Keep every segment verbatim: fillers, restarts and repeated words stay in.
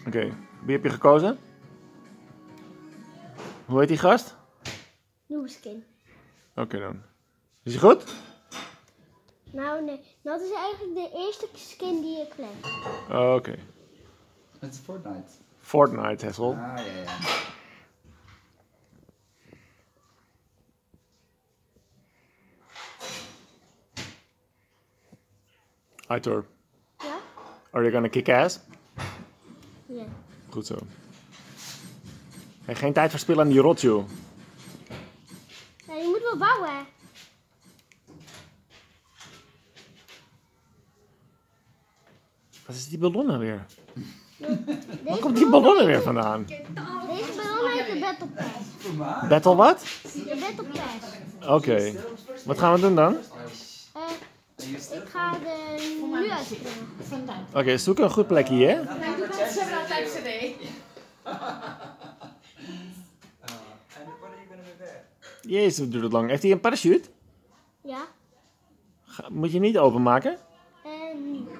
okay. Wie heb je gekozen? Hoe heet die gast? Nieuwe skin. Oké okay, dan. Is hij goed? Nou nee, dat is eigenlijk de eerste skin die ik plan. Oké. Okay. Het is Fortnite. Fortnite, Hessel. Ah, ja, ja. Hi Thor. Ja? Are you gonna kick ass? Ja. Goed zo. Hey, geen tijd verspillen aan die rot, joh. Ja, je moet wel bouwen, hè. Wat is die ballonnen weer? Waar Deze komt die ballonnen weer vandaan? Deze ballon heet de Battle Pass. Battle wat? De Battle Pass. Oké. Okay. Wat gaan we doen dan? Uh, ik ga er nu uitspringen. Oké, okay, zoek een goed plekje, hè? Jezus, wat duurt het lang. Heeft hij een parachute? Ja. Ga, moet je niet openmaken? En nu.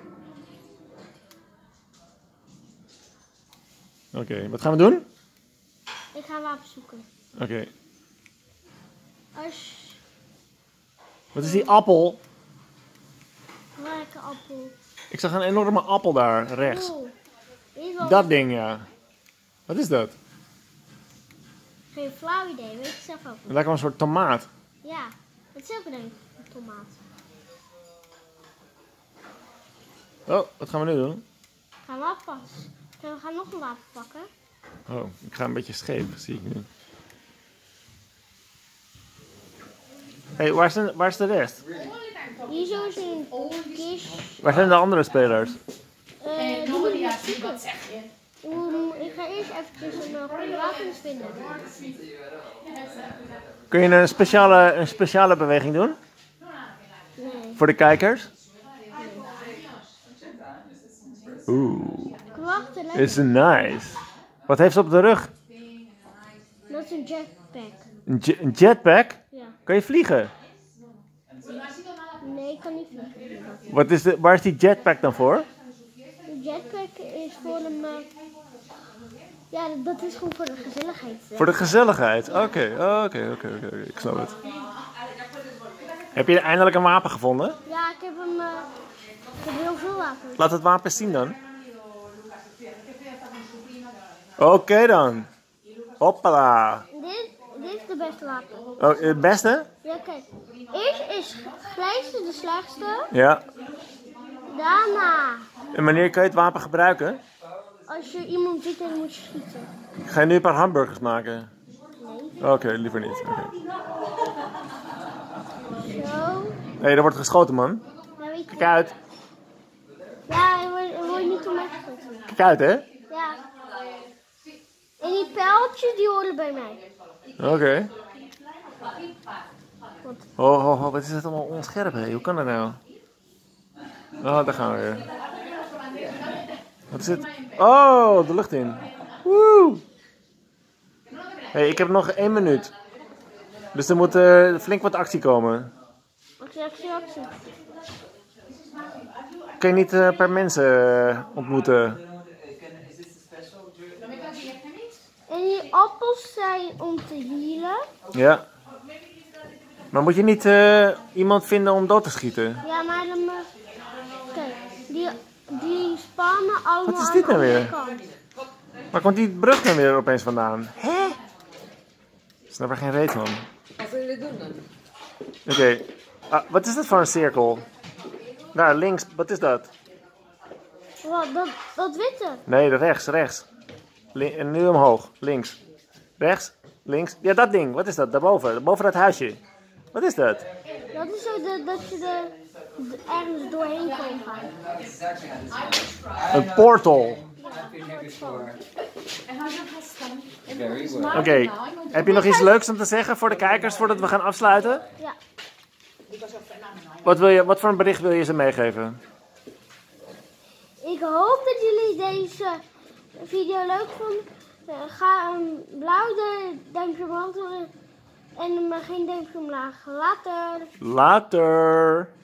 Oké, okay, wat gaan we doen? Ik ga wapen zoeken. Oké. Okay. Als... Wat is die appel? Welke appel? Ik zag een enorme appel daar, rechts. Oh, wel... Dat ding, ja. Wat is dat? Geen flauw idee, weet je zelf ook. Het lijkt wel een soort tomaat. Ja, het is ook een tomaat. Oh, wat gaan we nu doen? Gaan we afpassen. We gaan nog een wapen pakken. Oh, ik ga een beetje scheef, zie ik nu. Hé, hey, waar, is de, waar is de rest? Hier zo is een kist. Waar zijn de andere spelers? Uh, die moet ik nog zoeken. Um, ik ga eerst even een goede wapens vinden. Kun je een speciale, een speciale beweging doen? Nee. Voor de kijkers? Oeh. Wacht, het Is nice. Wat heeft ze op de rug? Dat is een jetpack. Een, je een jetpack? Ja. Kan je vliegen? Nee, ik kan niet vliegen. Wat is de, waar is die jetpack dan voor? De jetpack is voor een... Uh... Ja, dat is gewoon voor de gezelligheid. Hè? Voor de gezelligheid? Oké, oké, oké, oké. Ik snap het. Heb je eindelijk een wapen gevonden? Ja, ik heb hem... Uh... Ik heb heel veel wapens. Laat het wapen zien dan. Oké okay dan. Hoppala. Dit, dit is de beste wapen. Oh, het beste? Ja, kijk. Eerst is glijste de slechtste. Ja. Daarna. En wanneer kan je het wapen gebruiken? Als je iemand ziet en moet je schieten. Ga je nu een paar hamburgers maken? Nee. Oké, okay, liever niet. Okay. Zo. Hé, hey, er wordt geschoten, man. Ja, weet je. Kijk uit. Ja, er wordt, er wordt niet om mij geschoten. Kijk uit, hè? Ja. En die pijltjes, die horen bij mij. Oké. Okay. Oh, oh, oh, wat is het allemaal onscherp, hè? Hoe kan dat nou? Oh, daar gaan we weer. Wat is het? Oh, de lucht in. Woe! Hé, hey, ik heb nog één minuut. Dus er moet uh, flink wat actie komen. Actie, actie, actie. Kun je niet uh, per mensen uh, ontmoeten? En die appels zijn om te healen. Ja. Maar moet je niet uh, iemand vinden om dood te schieten? Ja, maar dan... Uh, kijk, die, die spannen allemaal Wat is dit aan de nou weer? andere kant. Waar komt die brug dan weer opeens vandaan? Hè? Ik snap er geen reet van. Wat willen jullie doen dan? Oké. Okay. Ah, wat is dat voor een cirkel? Daar, links. Wat is dat? Wat, dat, dat witte. Nee, rechts, rechts. Lin en nu omhoog. Links. Rechts. Links. Ja, dat ding. Wat is dat? Daarboven. Boven dat huisje. Wat is dat? Dat is zo de, dat je er de, ergens doorheen kan gaan. Een portal. Oké. Okay. Heb je nog iets leuks om te zeggen voor de kijkers voordat we gaan afsluiten? Ja. Wat, wil je, wat voor een bericht wil je ze meegeven? Ik hoop dat jullie deze video leuk vonden. Uh, ga een blauw duimpje omhoog doen en geen duimpje omlaag. Later! Later!